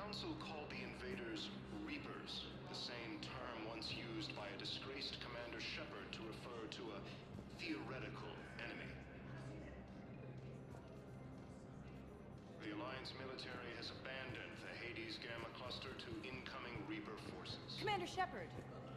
Council called the invaders Reapers, the same term once used by a disgraced Commander Shepard to refer to a theoretical enemy. The Alliance military has abandoned the Hades Gamma Cluster to incoming Reaper forces. Commander Shepard,